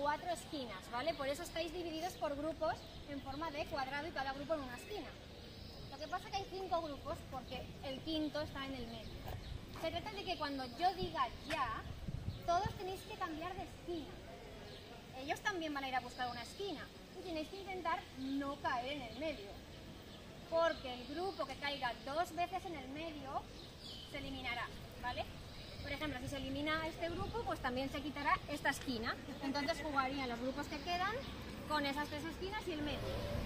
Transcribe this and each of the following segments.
4 esquinas, ¿vale? Por eso estáis divididos por grupos en forma de cuadrado y cada grupo en una esquina. Lo que pasa es que hay 5 grupos porque el quinto está en el medio. Se trata de que cuando yo diga ya, todos tenéis que cambiar de esquina. Ellos también van a ir a buscar una esquina y tenéis que intentar no caer en el medio. Porque el grupo que caiga 2 veces en el medio se eliminará, ¿vale? Por ejemplo, si se elimina este grupo, pues también se quitará esta esquina. Entonces jugarían los grupos que quedan con esas 3 esquinas y el medio.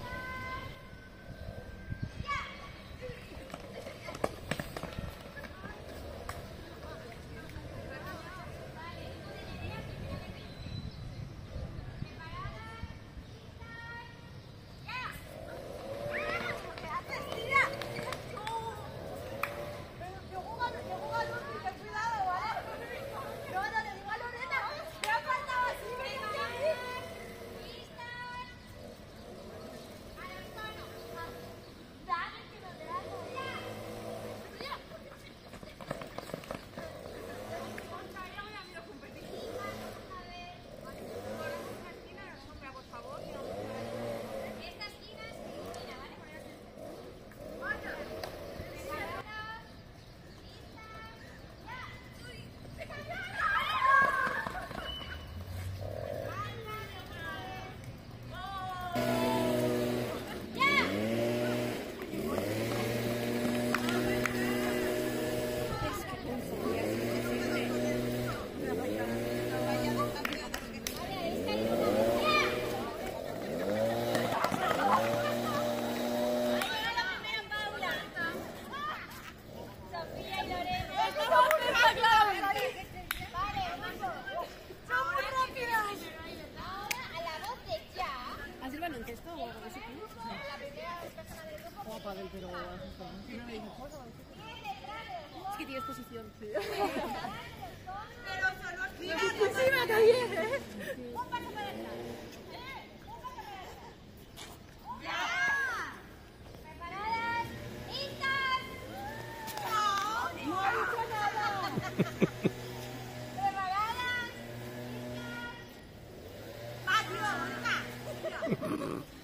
Pero es que tienes posición. Sí. Pero solo aquí. Encima también, ¿eh? Un paso para atrás. Un paso para atrás. ¡Ya! ¿Preparadas? ¡Listas! ¡No! ¡No ha dicho nada! ¿Preparadas? ¡Listas! ¡Patio! ¡Venga!